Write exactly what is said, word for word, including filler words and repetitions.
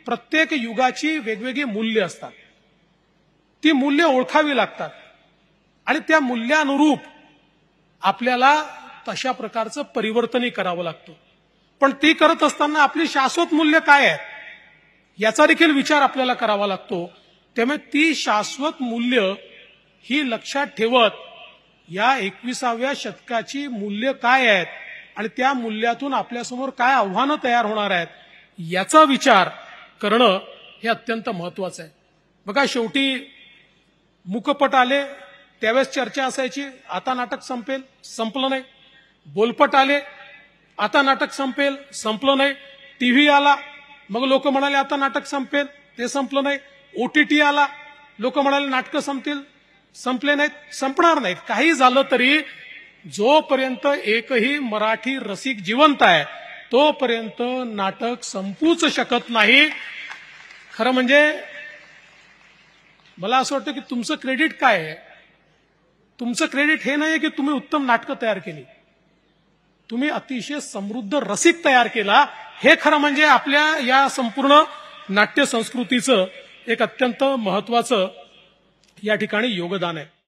प्रत्येक युगाची वेगवेगळी मूल्य असतात. ती मूल्य ओळखावी लागतात आणि त्या मूल्यानुरूप आपल्याला तशा प्रकारचं परिवर्तनही करावं लागतं. पण ती करत असताना आपली शाश्वत मूल्य काय आहेत याचा देखील विचार आपल्याला करावा लागतो. त्यामुळे ती शाश्वत मूल्य ही लक्षात ठेवत या एकविसाव्या शतकाची मूल्य काय आहेत आणि त्या मूल्यातून आपल्यासमोर काय आव्हानं तयार होणार आहेत याचा विचार करणं हे अत्यंत महत्वाचं आहे. बघा, शेवटी मुकपट आले त्यावेळेस चर्चा असायची, आता नाटक संपेल, संपलं नाही. बोलपट आले, आता नाटक संपेल, संपलं नाही. टीव्ही आला, मग लोक म्हणाले आता नाटक संपेल, ते संपलं नाही. ओटीटी आला, लोक म्हणाले नाटकं संपतील, संपले नाहीत, संपणार नाहीत. काही झालं तरी जोपर्यंत एकही मराठी रसिक जिवंत आहे तोपर्यंत नाटक संपूच शकत नाही. खरं म्हणजे मला असं वाटतं की तुमचं क्रेडिट काय आहे? तुमचं क्रेडिट हे नाही की तुम्ही उत्तम नाटकं तयार केली, तुम्ही अतिशय समृद्ध रसिक तयार केला. हे खरं म्हणजे आपल्या या संपूर्ण नाट्य संस्कृतीचं एक अत्यंत महत्वाचं या ठिकाणी योगदान आहे.